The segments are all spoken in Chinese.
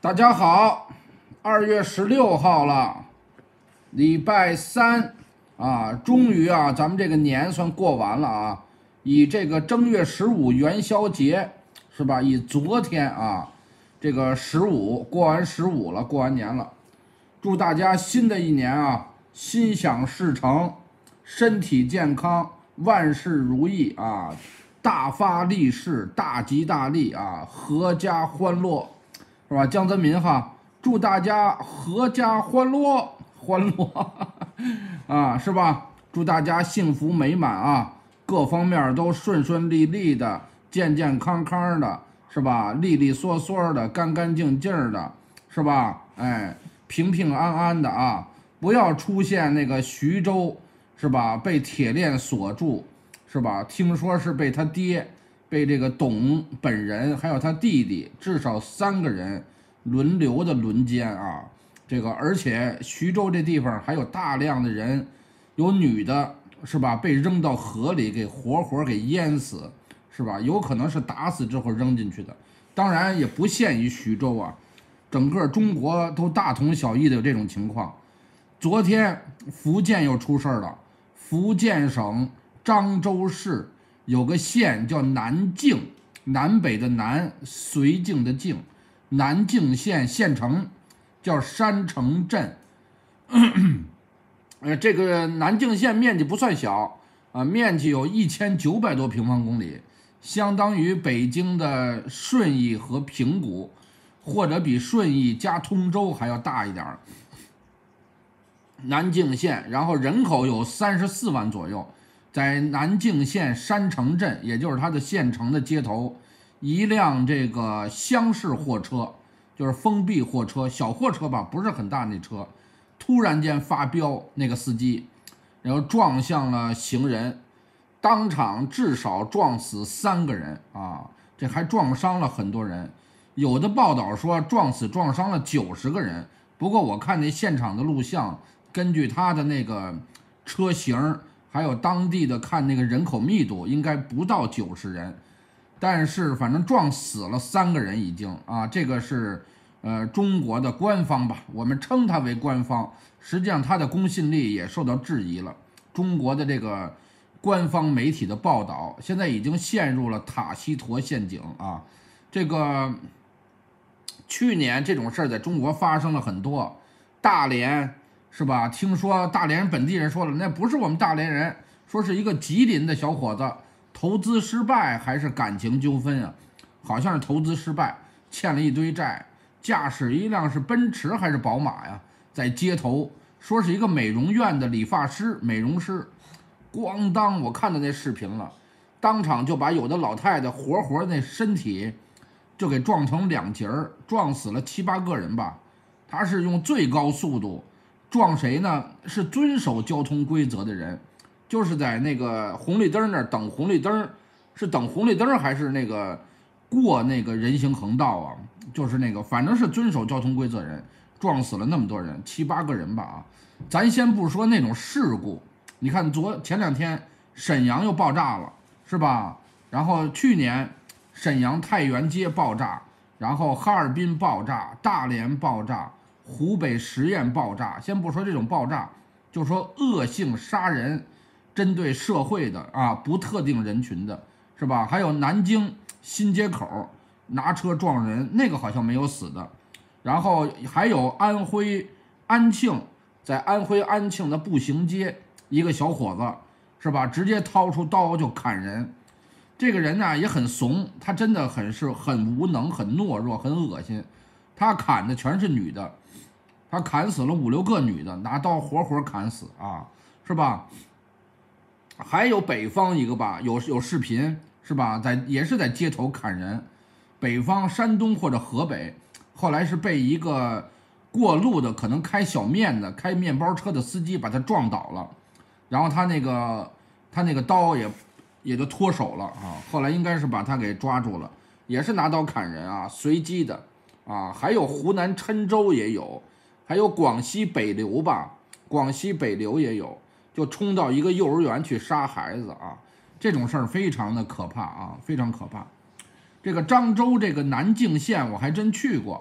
大家好，2月16号了，礼拜三啊，终于啊，咱们这个年算过完了啊。以这个正月15元宵节是吧？以昨天啊，这个15过完15了，过完年了。祝大家新的一年啊，心想事成，身体健康，万事如意啊，大发利市，大吉大利啊，阖家欢乐。是吧？江泽民哈，祝大家阖家欢乐，欢乐啊，是吧？祝大家幸福美满啊，各方面都顺顺利利的，健健康康的，是吧？利利索索的，干干净净的，是吧？哎，平平安安的啊，不要出现那个徐州是吧？被铁链锁住，是吧？听说是被他爹。被这个董本人还有他弟弟至少3个人轮流的轮奸啊，这个而且徐州这地方还有大量的人，有女的是吧？被扔到河里给活活给淹死，是吧？有可能是打死之后扔进去的，当然也不限于徐州啊，整个中国都大同小异的有这种情况。昨天福建又出事了，福建省漳州市。有个县叫南靖，南北的南，绥靖的靖，南靖县县城叫山城镇。这个南靖县面积不算小啊，面积有1900多平方公里，相当于北京的顺义和平谷，或者比顺义加通州还要大一点。南靖县，然后人口有34万左右。在南靖县山城镇，也就是它的县城的街头，一辆这个厢式货车，就是封闭货车，小货车吧，不是很大那车，突然间发飙，那个司机，然后撞向了行人，当场至少撞死3个人啊，这还撞伤了很多人，有的报道说撞伤了90个人，不过我看那现场的录像，根据他的那个车型。还有当地的看那个人口密度，应该不到90人，但是反正撞死了3个人已经啊，这个是中国的官方吧，我们称它为官方，实际上它的公信力也受到质疑了。中国的这个官方媒体的报道，现在已经陷入了塔西佗陷阱啊。这个去年这种事儿在中国发生了很多，大连。是吧？听说大连本地人说了，那不是我们大连人，说是一个吉林的小伙子投资失败还是感情纠纷啊？好像是投资失败，欠了一堆债，驾驶一辆是奔驰还是宝马呀，在街头说是一个美容院的理发师、美容师，咣当，我看到那视频了，当场就把有的老太太活活那身体就给撞成2截儿，撞死了7、8个人吧。他是用最高速度。撞谁呢？是遵守交通规则的人，就是在那个红绿灯那儿等红绿灯，是等红绿灯还是那个过那个人行横道啊？就是那个，反正是遵守交通规则人，撞死了那么多人，7、8个人吧啊！咱先不说那种事故，你看前2天沈阳又爆炸了，是吧？然后去年沈阳太原街爆炸，然后哈尔滨爆炸，大连爆炸。湖北十堰爆炸，先不说这种爆炸，就说恶性杀人，针对社会的啊，不特定人群的，是吧？还有南京新街口拿车撞人，那个好像没有死的。然后还有安徽安庆，在安徽安庆的步行街，一个小伙子是吧，直接掏出刀就砍人。这个人呢也很怂，他真的很无能、很懦弱、很恶心。他砍的全是女的。他砍死了5、6个女的，拿刀活活砍死啊，是吧？还有北方一个吧，有视频是吧？也是在街头砍人，北方山东或者河北，后来是被一个过路的可能开小面的、开面包车的司机把他撞倒了，然后他那个刀也就脱手了啊，后来应该是把他给抓住了，也是拿刀砍人啊，随机的啊，还有湖南郴州也有。还有广西北流吧，广西北流也有，就冲到一个幼儿园去杀孩子啊，这种事儿非常的可怕啊，非常可怕。这个漳州这个南靖县我还真去过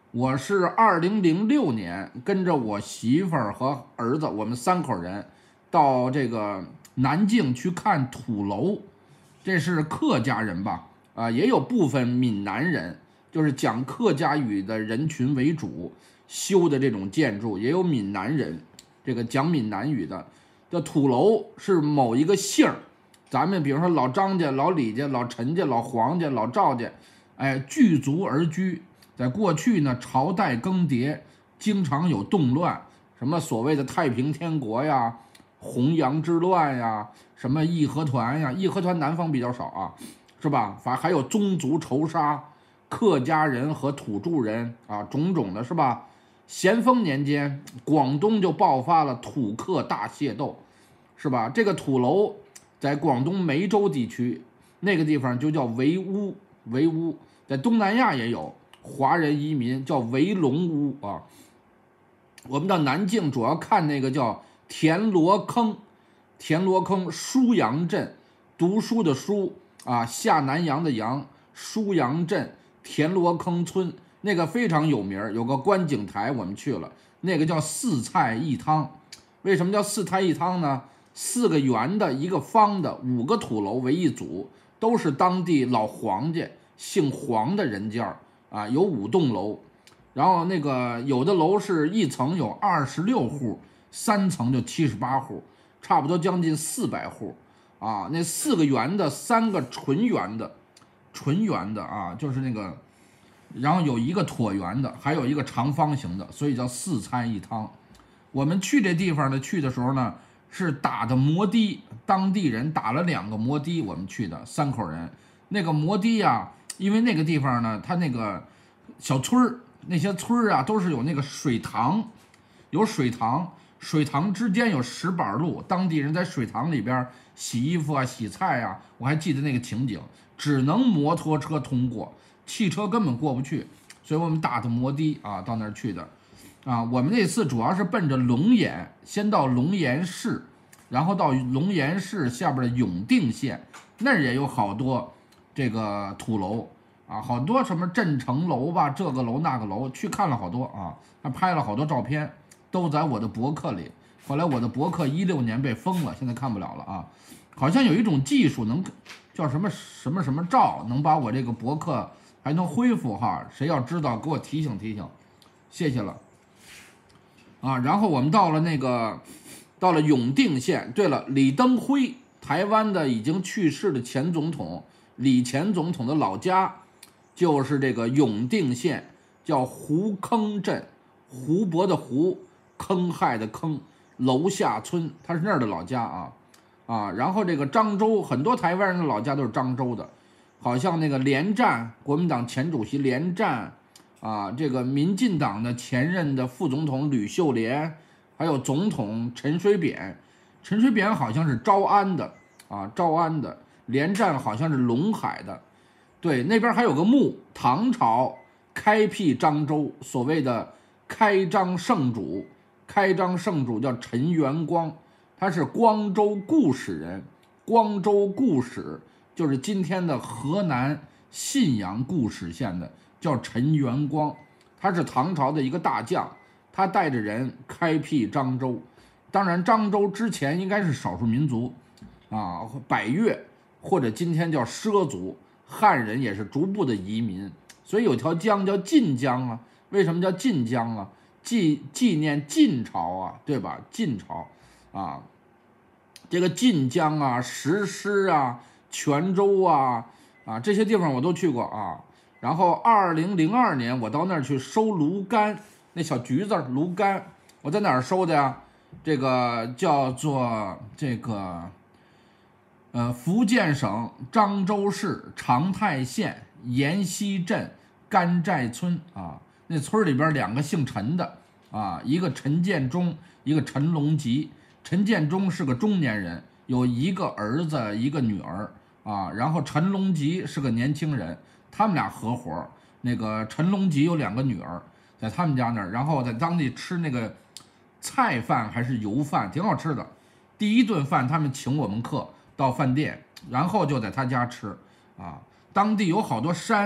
我是2006年跟着我媳妇儿和儿子，我们3口人到这个南靖去看土楼，这是客家人吧？也有部分闽南人，就是讲客家语的人群为主修的这种建筑，也有闽南人，这个讲闽南语的。这土楼是某一个姓儿，咱们比如说老张家、老李家、老陈家、老黄家、老赵家，聚族而居。在过去呢，朝代更迭，经常有动乱，什么所谓的太平天国呀、洪杨之乱呀、什么义和团呀，义和团南方比较少啊，是吧？反正还有宗族仇杀，客家人和土著人啊，种种的是吧？咸丰年间，广东就爆发了土客大械斗，是吧？这个土楼在广东梅州地区那个地方就叫围屋，围屋在东南亚也有。华人移民叫围龙屋啊，我们到南靖主要看那个叫田螺坑，田螺坑舒阳镇，读书的书啊，下南洋的洋，舒阳镇田螺坑村那个非常有名，有个观景台，我们去了，那个叫四菜一汤。为什么叫四菜一汤呢？4个圆的，1个方的，5个土楼为一组，都是当地老黄家，姓黄的人家啊，有5栋楼，然后那个有的楼是一层有26户，3层就78户，差不多将近400户啊。那4个圆的，3个纯圆的，纯圆的啊，就是那个，然后有1个椭圆的，还有1个长方形的，所以叫四菜一汤。我们去这地方呢，去的时候呢是打的摩的，当地人打了2个摩的，我们去的3口人，那个摩的呀。因为那个地方呢，它那个小村儿，那些村儿啊，都是有那个水塘，有水塘，水塘之间有石板路，当地人在水塘里边洗衣服啊、洗菜啊，我还记得那个情景，只能摩托车通过，汽车根本过不去，所以我们打的摩的啊，到那儿去的，啊，我们那次主要是奔着龙岩，先到龙岩市，然后到龙岩市下边的永定县，那儿也有好多。这个土楼啊，好多什么镇城楼吧，这个楼那个楼，去看了好多啊，还拍了好多照片，都在我的博客里。后来我的博客16年被封了，现在看不了了啊。好像有一种技术能叫什么什么什么照，能把我这个博客还能恢复哈。谁要知道给我提醒提醒，谢谢了啊。然后我们到了永定县。对了，李登辉，台湾的已经去世的前总统。李前总统的老家就是这个永定县，叫湖坑镇，湖泊的湖，坑害的坑，楼下村，他是那儿的老家啊。然后这个漳州，很多台湾人的老家都是漳州的，好像那个连战，国民党前主席连战啊，这个民进党的前任的副总统吕秀莲，还有总统陈水扁，陈水扁好像是招安的啊，招安的。连战好像是陇海的，对，那边还有个墓，唐朝开辟漳州，所谓的开漳圣主，开漳圣主叫陈元光，他是光州固始人，光州固始就是今天的河南信阳固始县的，叫陈元光，他是唐朝的一个大将，他带着人开辟漳州，当然漳州之前应该是少数民族啊，百越。或者今天叫畲族，汉人也是逐步的移民，所以有条江叫晋江啊。为什么叫晋江啊？纪念晋朝啊，对吧？晋朝啊，这个晋江啊、石狮啊、泉州啊这些地方我都去过啊。然后2002年我到那儿去收芦柑，那小橘子芦柑，我在哪儿收的呀？这个叫做这个。福建省漳州市长泰县沿溪镇甘寨村啊，那村里边2个姓陈的啊，一个陈建忠，一个陈龙吉。陈建忠是个中年人，有1个儿子1个女儿啊，然后陈龙吉是个年轻人，他们俩合伙。那个陈龙吉有2个女儿，在他们家那儿，然后在当地吃那个菜饭还是油饭，挺好吃的。第1顿饭他们请我们客。到饭店，然后就在他家吃啊。当地有好多山，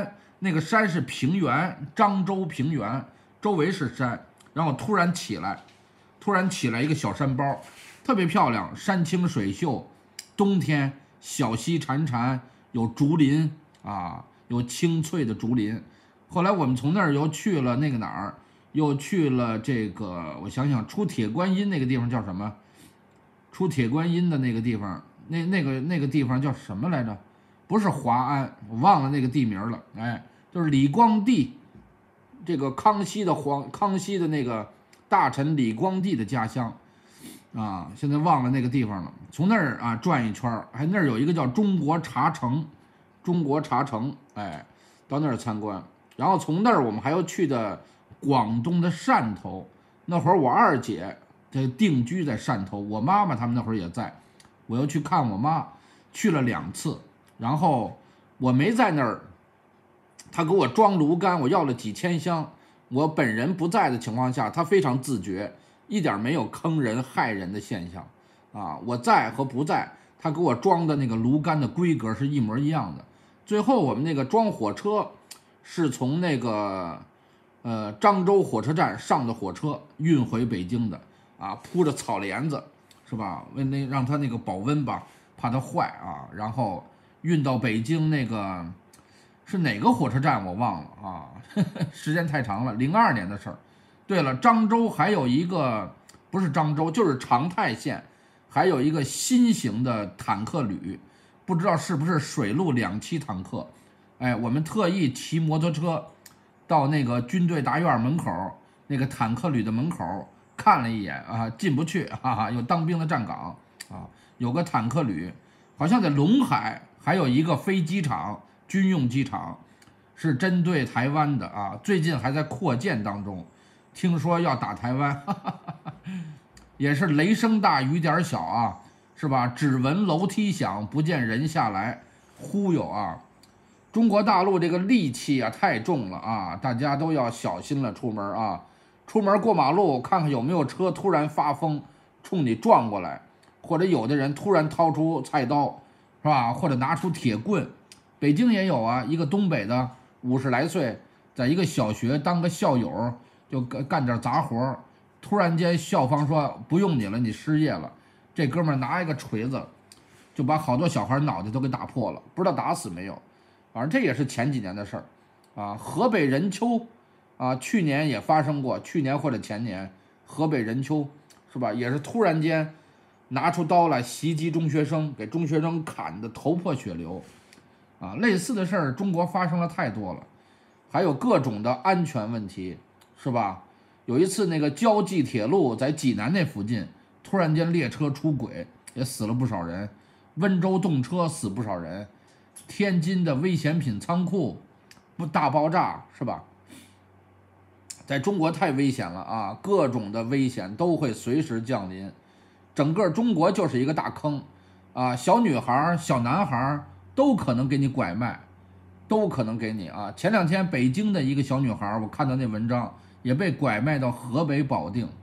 那个山是平原，漳州平原，周围是山，然后突然起来一个小山包，特别漂亮，山清水秀，冬天小溪潺潺，有竹林啊，有青翠的竹林。后来我们从那儿又去了那个哪儿，又去了这个，我想想，出铁观音那个地方叫什么？出铁观音的那个地方，那个地方叫什么来着？不是华安，我忘了那个地名了。哎，就是李光地，这个康熙的那个大臣李光地的家乡啊，现在忘了那个地方了。从那儿啊转一圈，还那儿有一个叫中国茶城，哎，到那儿参观。然后从那儿我们还要去的广东的汕头，那会儿我二姐这定居在汕头，我妈妈他们那会儿也在，我又去看我妈，去了2次。然后我没在那儿，他给我装炉甘，我要了几千箱。我本人不在的情况下，他非常自觉，一点没有坑人害人的现象啊。我在和不在，他给我装的那个炉甘的规格是一模一样的。最后我们那个装火车是从那个漳州火车站上的火车运回北京的啊，铺着草帘子是吧？让它那个保温吧，怕它坏啊，然后运到北京那个是哪个火车站我忘了啊，时间太长了，02年的事儿。对了，漳州还有一个不是漳州，就是长泰县，还有一个新型的坦克旅，不知道是不是水陆2栖坦克。哎，我们特意骑摩托车到那个军队大院门口，那个坦克旅的门口看了一眼啊，进不去，哈哈，有当兵的站岗啊，有个坦克旅，好像在陇海还有一个飞机场，军用机场，是针对台湾的啊，最近还在扩建当中，听说要打台湾，哈哈哈，也是雷声大雨点小啊，是吧？只闻楼梯响，不见人下来，忽悠啊！中国大陆这个戾气啊太重了啊，大家都要小心了。出门啊，出门过马路看看有没有车突然发疯冲你撞过来，或者有的人突然掏出菜刀，是吧？或者拿出铁棍。北京也有啊，一个东北的50来岁，在一个小学当个校友，就干点杂活，突然间校方说不用你了，你失业了。这哥们拿一个锤子，就把好多小孩脑袋都给打破了，不知道打死没有。反正这也是前几年的事儿，啊，河北任丘，啊，去年也发生过，去年或者前年，河北任丘，是吧？也是突然间拿出刀来袭击中学生，给中学生砍得头破血流，啊，类似的事儿中国发生了太多了，还有各种的安全问题，是吧？有一次那个胶济铁路在济南那附近，突然间列车出轨，也死了不少人，温州动车死不少人。天津的危险品仓库不大爆炸是吧？在中国太危险了啊，各种的危险都会随时降临，整个中国就是一个大坑啊，小女孩小男孩都可能给你拐卖，都可能给你啊。前2天北京的一个小女孩，我看到那文章也被拐卖到河北保定，